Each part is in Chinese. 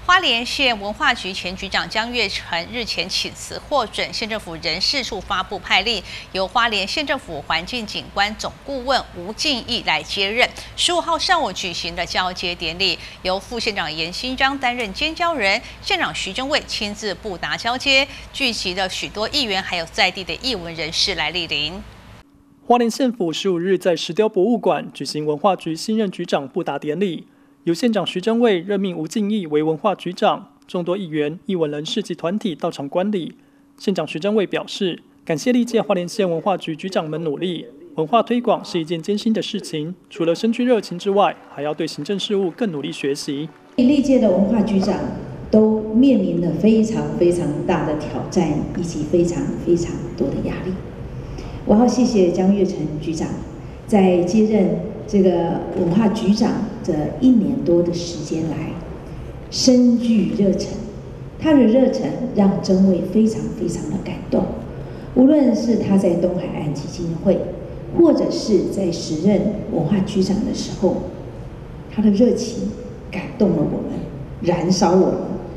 花莲县文化局前局长江月成日前请辞获准，县政府人事处发布派令，由花莲县政府环境景观总顾问吴敬义来接任。15号上午举行的交接典礼，由副县长严新章担任监交人，县长徐祯卫亲自布达交接，聚集了许多议员还有在地的艺文人士来莅临。 花莲县府15日在石雕博物馆举行文化局新任局长布达典礼。由县长徐祯卫任命吴敬义为文化局长，众多议员、艺文人士及团体到场观礼。县长徐祯卫表示，感谢历届花莲县文化局局长们努力，文化推广是一件艰辛的事情，除了深具热情之外，还要对行政事务更努力学习。 历届的文化局长都面临了非常大的挑战，以及非常多的压力。我要谢谢江月成局长，在接任这个文化局长这1年多的时间来，深具热忱，他的热忱让珍卫非常的感动。无论是他在东海岸基金会，或者是在时任文化局长的时候，他的热情感动了我们，燃烧我们。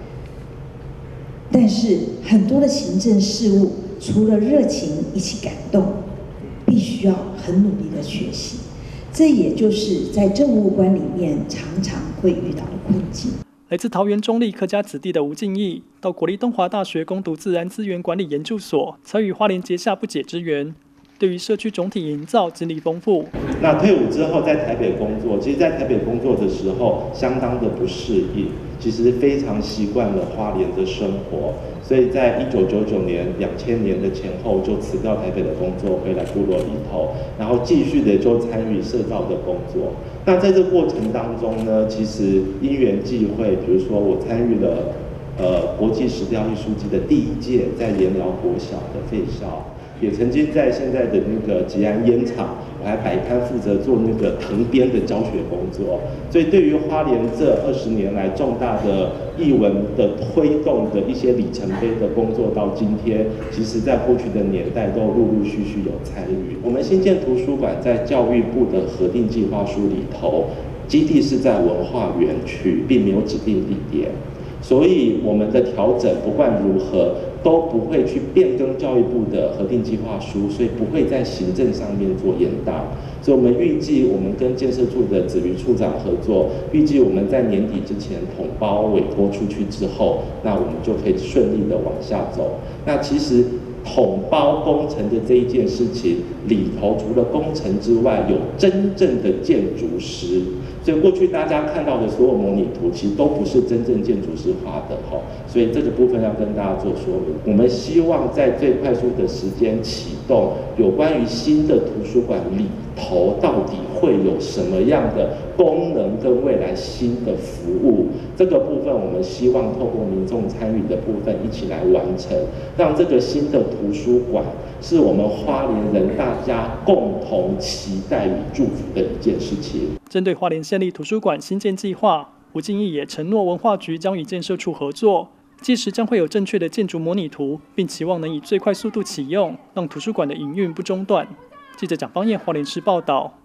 但是很多的行政事务，除了热情一起感动，必须要很努力的学习。这也就是在政务官里面常会遇到的困境。 来自桃园中立客家子弟的吴敬义，到国立东华大学攻读自然资源管理研究所，才与花莲结下不解之缘。对于社区总体营造经历丰富。 那退伍之后在台北工作，其实在台北工作的时候相当的不适应，其实非常习惯了花莲的生活，所以在1999年、2000年的前后就辞掉台北的工作，回来部落里头，然后继续的就参与社造的工作。那在这个过程当中呢，其实因缘际会，比如说我参与了国际石雕艺术季的第1届在盐寮国小的废校。也曾经在现在的那个吉安烟厂，我还摆摊负责做那个藤编的教学工作。所以对于花莲这20年来重大的艺文的推动的一些里程碑的工作，到今天，其实在过去的年代都陆续有参与。我们新建图书馆在教育部的核定计划书里头，基地是在文化园区，并没有指定地点。所以我们的调整不管如何都不会去变更教育部的核定计划书，所以不会在行政上面做延宕。所以我们预计我们跟建设处的子瑜处长合作，预计我们在年底之前统包委托出去之后，那我们就可以顺利的往下走。那其实统包工程的这一件事情里头，除了工程之外，有真正的建筑师。所以过去大家看到的所有模拟图，其实都不是真正建筑师画的哈。所以这个部分要跟大家做说明。我们希望在最快速的时间启动有关于新的图书馆里头到底会有什么样的功能跟未来新的服务，这个部分我们希望透过民众参与的部分一起来完成，让这个新的图书馆是我们花莲人大家共同期待与祝福的一件事情。 针对花莲县立图书馆新建计划，吴敬义也承诺文化局将与建设处合作，届时将会有正确的建筑模拟图，并期望能以最快速度启用，让图书馆的营运不中断。记者蒋邦彦花莲市报道。